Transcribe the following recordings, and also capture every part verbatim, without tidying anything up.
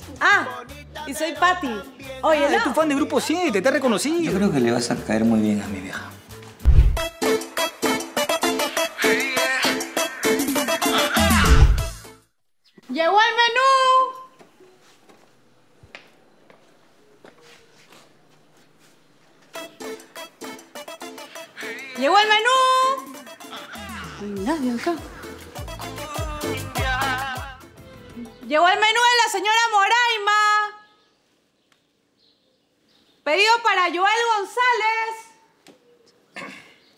Ah, y soy Patty. Oye, ah, ¿no? Es tu fan de Grupo siete, te ha reconocido. Yo creo que le vas a caer muy bien a mi vieja. ¡Llegó el menú! ¡Llegó el menú! No hay nadie acá. Llegó el menú de la señora Moraima. Pedido para Joel González.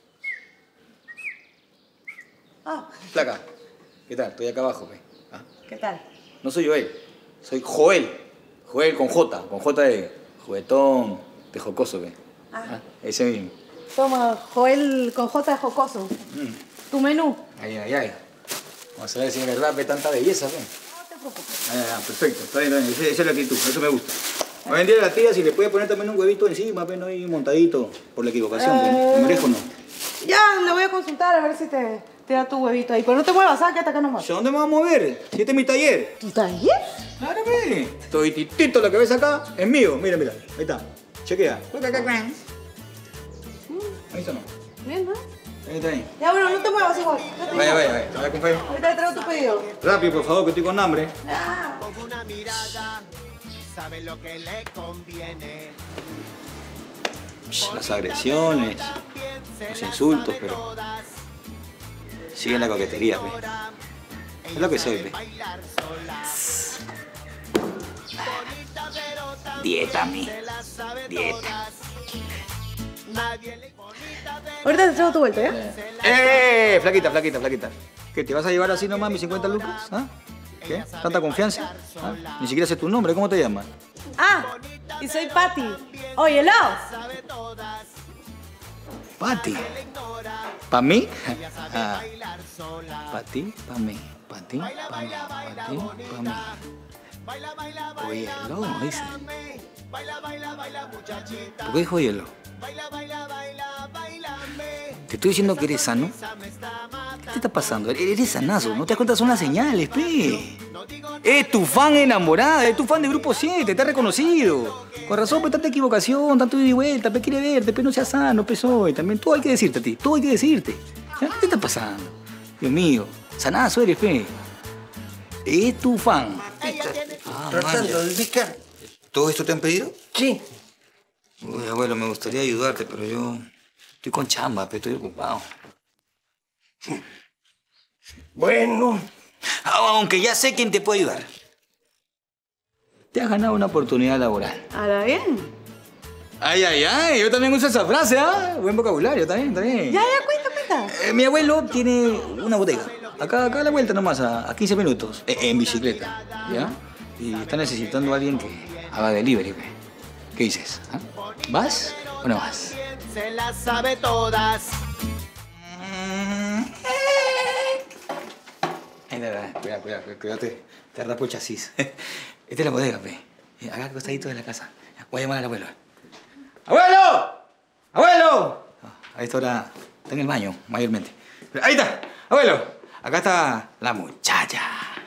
Ah. Flaca, ¿qué tal? Estoy acá abajo, pe. ¿Ah? ¿Qué tal? No soy Joel, soy Joel. Joel con J, con J de juguetón, de jocoso, pe. Ah. ¿Ah? Ese mismo. Toma, Joel con J de jocoso. Mm. Tu menú. Ay, ay, ay. Vamos a ver si es verdad ve tanta belleza, pe. No te preocupes. Ah, ya, perfecto, está bien, está bien. Esa, esa es la actitud, eso me gusta. Hoy en día a la tía si le puede poner también un huevito encima, pe, no hay montadito por la equivocación, pe. Eh... ¿Me merezco o no? Ya, le voy a consultar a ver si te, te da tu huevito ahí. Pero no te muevas, ¿sabes? Quédate acá nomás. ¿A dónde me vas a mover? Si este es mi taller. ¿Tu taller? Claro, pe. Estoy titito, lo que ves acá es mío. Mira, mira, ahí está. Chequea. Ahí está, no. Bien, ¿no? Ahí está ahí. Ya, bueno, no te muevas igual. No te Vaya, muevas. vaya, vaya. Vaya con fe. Ahorita le traigo tu pedido. Rápido, por favor, que estoy con hambre. Ah. Con una mirada, sabe lo que le conviene. Las agresiones, los insultos, pero sigue en la coquetería, pe. Es lo que soy, pe. Dieta, mi. Dieta. Ahorita te traigo tu vuelta, ¿ya? ¡Eh! Flaquita, flaquita, flaquita. ¿Qué, te vas a llevar así nomás mis cincuenta lucas? ¿Ah? ¿Qué? ¿Tanta confianza? ¿Ah? Ni siquiera sé tu nombre, ¿cómo te llamas? Ah, y soy Patty. Oye, ¿no? Pati. ¿Pa mí? Ah. ¿Pa ti? ¿Pa mí? ¿Pa ti? ¿Pa mí? ¿Pa ti? ¿Pa mí? Oye, lo dice. ¿Por qué dijo hielo? Te estoy diciendo que eres sano. ¿Qué te está pasando? Eres sanazo, no te das cuenta, son las señales, pe. Es tu fan enamorada, es tu fan de Grupo siete, te ha reconocido. Con razón, pues tanta equivocación, tanto ida y vuelta, pe quiere verte, pe no seas sano, pe soy. También todo hay que decirte a ti, todo hay que decirte. ¿Qué te está pasando? Dios mío, sanazo eres, pe. Es tu fan. Ah, tratando de ubicar. ¿Todo esto te han pedido? Sí. Uy, abuelo, me gustaría ayudarte, pero yo estoy con chamba, pe, estoy ocupado. Bueno. Aunque ya sé quién te puede ayudar. Te has ganado una oportunidad laboral. Ahora bien. Ay, ay, ay, yo también uso esa frase, ¿ah? Buen vocabulario, también, también. Ya, ya, cuenta, cuenta. Eh, mi abuelo tiene una bodega. Acá, acá a la vuelta nomás, a, a quince minutos, eh, en bicicleta, ¿ya? Y está necesitando a alguien que haga delivery, pe. ¿Qué dices? ¿Ah? ¿Vas o no vas? Se las sabe todas. Ay, no, no, cuidado, cuidado, cuidado, te, te raspo el chasis. Esta es la bodega, pe. Acá al costadito de la casa. Voy a llamar al abuelo. ¡Abuelo! ¡Abuelo! A esta hora está en el baño, mayormente. Ahí está, abuelo. Acá está la muchacha.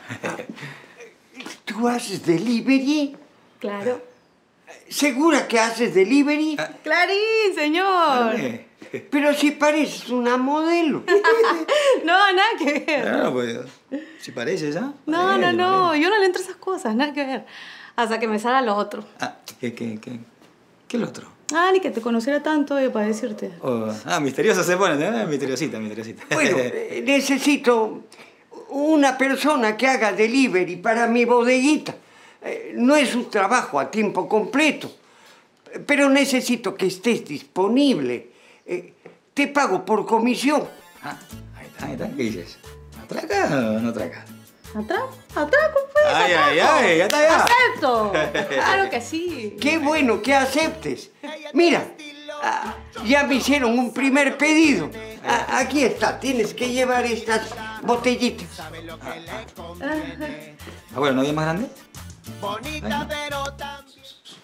¿Tú haces delivery? Claro. ¿Segura que haces delivery? Ah. Clarín, señor. Dale. Pero si pareces una modelo. No, nada que ver. No, pues, si pareces, ¿ah? No, Parece, no, no. parece. Yo no le entro a esas cosas, nada que ver. Hasta que me salga lo otro. Ah, ¿qué, qué, qué? ¿Qué es lo otro? Ah, ni que te conociera tanto eh, para decirte. Oh, ah, misteriosa se pone, ¿eh? Misteriosita, misteriosita. Bueno, eh, necesito una persona que haga delivery para mi bodeguita. Eh, no es un trabajo a tiempo completo, pero necesito que estés disponible. Eh, te pago por comisión. Ah, ahí está, ahí está. ¿Qué dices? ¿Atraca o no atraca? ¿Atraco? ¿Atraco, pues? Ay, ay, atraco. ay, ya está ya. ¡Acepto! Claro que sí. Qué bueno que aceptes. Mira, ah, ya me hicieron un primer pedido. Ah, aquí está, tienes que llevar estas botellitas. Abuelo, ¿no había más grande? Bonita, pero también.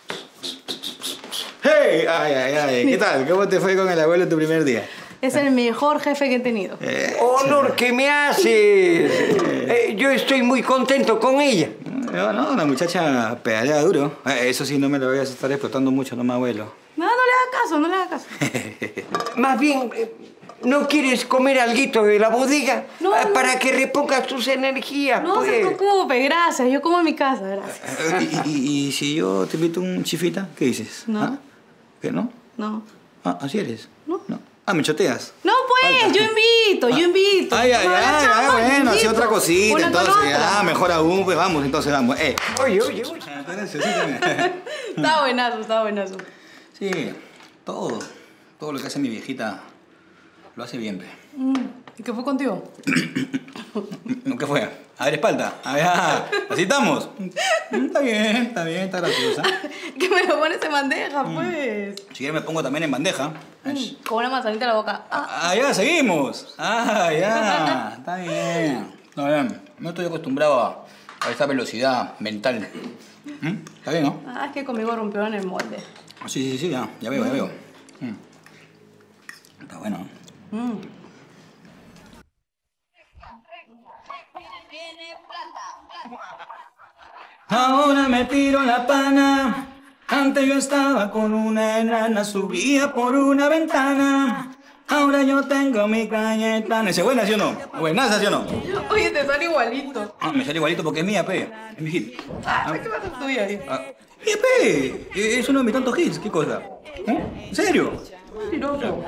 ¡Hey! Ay, ay, ay. ¿Qué tal? ¿Cómo te fue con el abuelo tu primer día? Es el mejor jefe que he tenido. Eh, Honor que me haces. Eh, yo estoy muy contento con ella. No, no, una muchacha pedalea duro. Eso sí, no me lo voy a estar explotando mucho, no me abuelo. No, no le hagas caso, no le hagas caso. Más bien, eh, ¿no quieres comer alguito de la bodega? No, Ah, no. Para que repongas tus energías, No pues. se preocupe, gracias. Yo como en mi casa, gracias. ¿Y, y, y si yo te invito un chifita, qué dices? No. ¿Ah? ¿Qué, no? No. Ah, ¿así eres? No. Ah, ¿me choteas? No, pues, Falta. yo invito, yo invito. Ay, ay, Toda la ay, chamba, ay, bueno, así invito. otra cosita, Una con entonces, otra. ah, mejor aún, pues vamos, entonces vamos. Eh. Oye, oye, oye. Está buenazo, está buenazo. Sí, todo, todo lo que hace mi viejita lo hace bien, pe. Mm, ¿Y qué fue contigo? ¿Qué fue? A ver, espalda. A ver, ah, así estamos. Mm, Está bien, está bien, está graciosa. Que me lo pones en bandeja, pues. Si quieres me pongo también en bandeja. Mm, Con una manzanita en la boca. Ah, Ah, ya, seguimos. Ah, ya, está bien. Está bien, no estoy acostumbrado a, a esta velocidad mental. ¿Mm? Está bien, ¿no? ah, es que conmigo rompieron el molde. Sí, sí, sí, ya, ya veo, ya veo. Mm. Está bueno. Mm. Ahora me tiro la pana. Antes yo estaba con una enana, subía por una ventana. Ahora yo tengo mi Cayetana. ¿Ese buena, sí o no? ¿Buenaza, sí o no? Oye, te sale igualito. Ah, me sale igualito porque es mía, pe. Es mi hit. Ah, ¿qué pasa tuya ahí? Ah, mía, pe. Es uno de mis tantos hits. ¿Qué cosa? ¿Eh? ¿En serio? Mentiroso.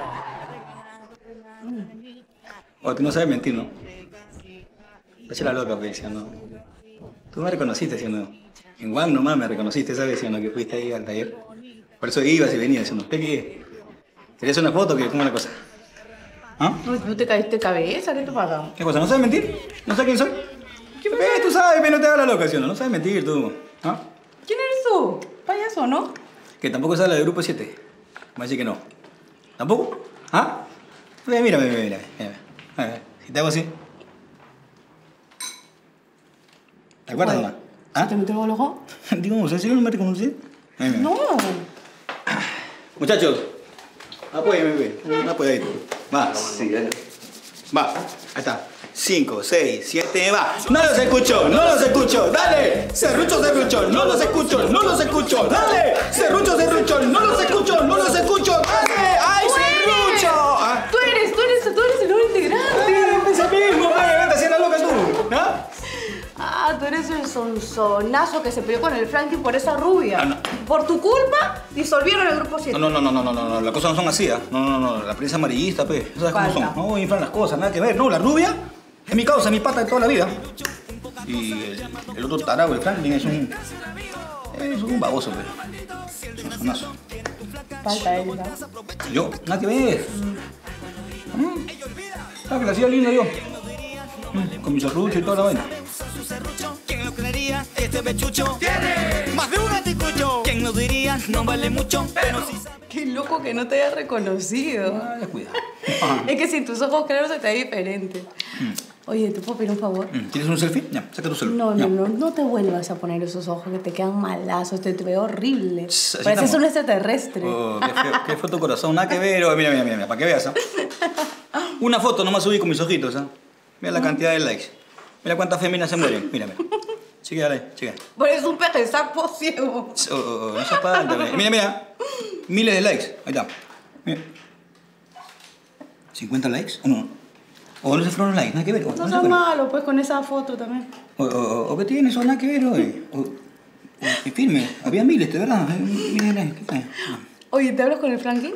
O tú no sabes mentir, ¿no? Echa la loca, pe, ¿sí o no? Tú me reconociste, ¿sí o no? En Juan nomás me reconociste, ¿sabes? ¿Sí o no? Que fuiste ahí al taller. Por eso ibas y venías, ¿sí o no? ¿Qué qué? ¿Querías una foto o qué? ¿Cómo es la cosa? ¿Ah? No, ¿tú te caíste de cabeza? ¿Qué te pasa? ¿Qué cosa? ¿No sabes mentir? ¿No sabes quién soy? ¿Qué Pe, tú sabes, pe, no te hagas la loca, ¿sí o no? No sabes mentir, tú. ¿Ah? ¿Quién eres tú? ¿Payaso, no? Que tampoco sabes la de Grupo siete. Va a decir que no. ¿Tampoco? ¿Ah? Mira, mira, mira, mira. mira. A ver, si te hago así. ¿Te acuerdas, Oye, mamá? ¿Ah? ¿Te metes el ojo? Digo, ¿en serio no me reconocí? Mira, mira. No. Muchachos, apóyame, bebé. Un apoyadito. Va. Sí, dale. Va. Ahí está. Cinco, seis, siete, va. No los escucho, no los escucho. Dale. Serrucho, serrucho, no los escucho, no los escucho. Dale. Serrucho, serrucho, no los escucho, no los escucho. Dale. ¡Ay, serrucho! Ah. Tú eres, tú eres, tú eres el nuevo integrante. Es el mismo, pe. Vente haciendo loca tú. ¿Ah? Ah, tú eres el sonsonazo que se peleó con el Franklin por esa rubia. Ah, no. Por tu culpa, disolvieron el grupo siete. No, no, no, no, no, no, no, las cosas no son así, ¿ah? No, no, no, la prensa amarillista, pe. ¿Sabes cómo Falta. son? No inflan las cosas, nada que ver. No, la rubia es mi causa, mi pata de toda la vida. Y el, el otro tarado, el Franklin, es un... es un baboso, pe. Es un sonazo. Falta él, ¿verdad? Yo, nada que ver. Mm. ¿Sabes que la hacía linda yo? Mm, Con mi serrucho y toda la vaina. ¿Quién lo creería? Este bechucho tiene más de un anticucho. ¿Quién lo diría? No vale mucho, pero sí sabe. Qué loco que no te haya reconocido. Ah, descuida. Es que sin tus ojos claros se te ve diferente. Oye, ¿te puedo pedir un favor? Mm, ¿Quieres un selfie? Ya, saca tu celular. No, no, no, no te vuelvas a poner esos ojos que te quedan malazos, te, te veo horrible. Así Pareces estamos. un extraterrestre. Oh, qué, feo, qué fue tu corazón, nada que ver. Oh, mira, mira, mira, mira, para que veas, ¿ah? Una foto nomás subí con mis ojitos, ¿ah? Mira la cantidad de likes. Mira cuántas féminas se mueren. Mira, mira. Chica, dale, chica. Pareces un peje sapo ciego. Oh, oh, oh, no se falta. Mira, mira. Miles de likes. Ahí está. Mira. ¿cincuenta likes? ¿O no? ¿O no se fueron los likes? Nada que ver. ¿O No se seas fueron? malo, pues, con esa foto también. ¿O, o, o qué tienes? ¿O nada que ver, oye? O, o, y firme. Había miles, de verdad. Eh, miles de likes. ¿Qué tal? Oye, ¿te hablas con el Franklin?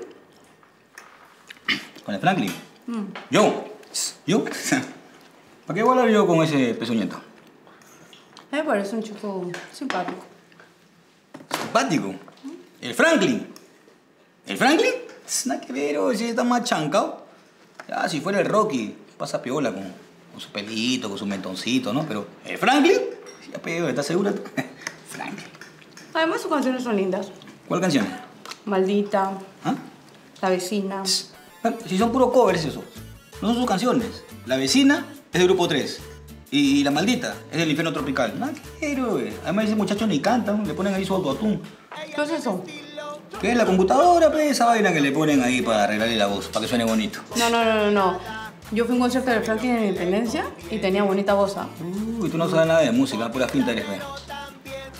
¿Con el Franklin? Mm. ¿Yo? ¿Yo? ¿Para qué voy a hablar yo con ese pezuñento? Me parece un chico simpático. Simpático. ¿El Franklin? ¿El Franklin? Nada que ver, oye, está más chancado. Ya, si fuera el Rocky, pasa piola con, con su pelito, con su mentoncito, ¿no? Pero, ¿el Franklin? Ya pego, ¿estás segura? Franklin. Además, sus canciones son lindas. ¿Cuál canción? Maldita, ¿Ah? La Vecina. Si son puros covers esos. No son sus canciones. La Vecina es del Grupo tres. Y La Maldita es del Infierno Tropical. Nada que ver, güey. Además ese muchacho ni canta, ¿no? Le ponen ahí su autotune. ¿Qué es eso? ¿Qué es la computadora, pues? Esa vaina que le ponen ahí para arreglarle la voz, para que suene bonito. No, no, no, no, no. Yo fui a un concierto del Franklin en Independencia y tenía bonita voz. ¿Ah? Uy, tú no sabes nada de música, pura finta eres, güey.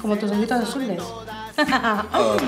Como tus ojitos azules. Oh.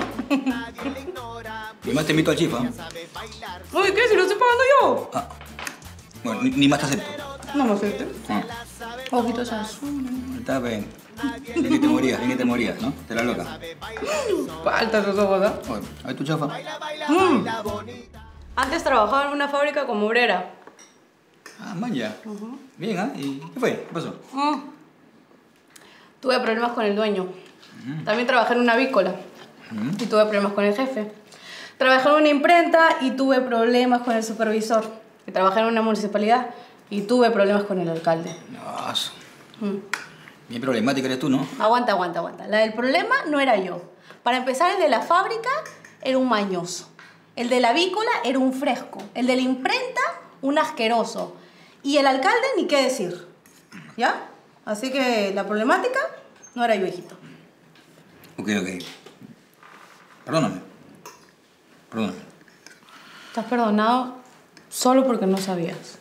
Y más te invito al chifa. Oye, ¿qué? Si lo estoy pagando yo. Ah. Bueno, ni, ni más te acepto. No me acepte. Ah. Ojitos azules. Está bien. Bien que te morías, bien que te morías, ¿no? Te la loca. Falta esos ojos, ¿no? Oye, ahí tu chafa. Mm. Antes trabajaba en una fábrica como obrera. Ah, man, ya. Uh-huh. Bien, ¿ah? ¿eh? ¿Y qué fue? ¿Qué pasó? Mm. Tuve problemas con el dueño. Mm. También trabajé en una avícola. Mm. Y tuve problemas con el jefe. Trabajé en una imprenta y tuve problemas con el supervisor. Y trabajé en una municipalidad y tuve problemas con el alcalde. No, eso. Mm. Bien problemática eres tú, ¿no? Aguanta, aguanta, aguanta. La del problema no era yo. Para empezar, el de la fábrica era un mañoso. El de la avícola era un fresco. El de la imprenta, un asqueroso. Y el alcalde, ni qué decir. ¿Ya? Así que la problemática no era yo, hijito. Ok, ok. Perdóname. Perdóname. Estás perdonado solo porque no sabías.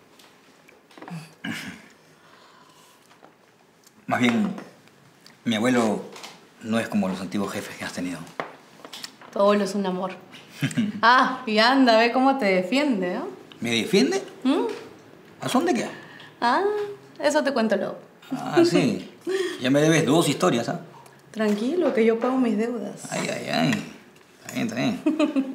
Más bien, mi abuelo no es como los antiguos jefes que has tenido. Tu abuelo es un amor. Ah, y anda, ve cómo te defiende, ¿no? ¿Me defiende? ¿Mm? ¿A son de qué? Ah, eso te cuento luego. Ah, sí. Ya me debes dos historias, ¿ah? Tranquilo, que yo pago mis deudas. Ay, ay, ay. Está bien, está bien.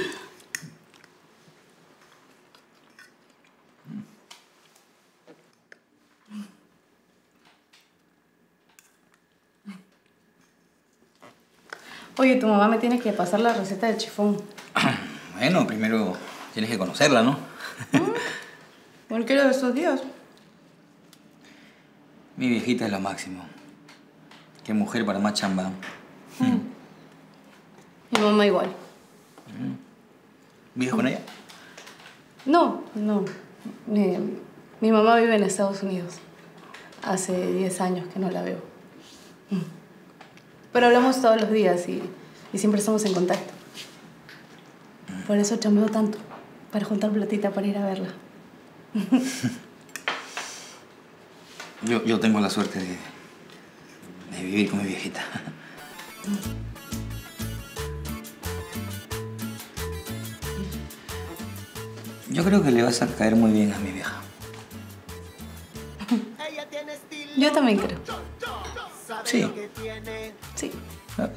Oye, tu mamá me tiene que pasar la receta del chifón. Bueno, primero tienes que conocerla, ¿no? Cualquiera de estos días. Mi viejita es lo máximo. Qué mujer para más chamba. Mm. Mi mamá igual. ¿Vives con ella? No, no. Mi, mi mamá vive en Estados Unidos. Hace diez años que no la veo. Pero hablamos todos los días y, y siempre estamos en contacto. Por eso chambeo tanto, para juntar platita para ir a verla. Yo, yo tengo la suerte de, de vivir con mi viejita. Yo creo que le vas a caer muy bien a mi vieja. Yo también creo. Sí. Sí. No.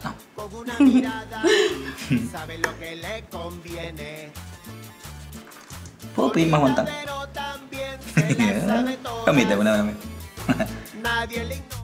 ¿Puedo pedir más guantán? Permítame, una vez.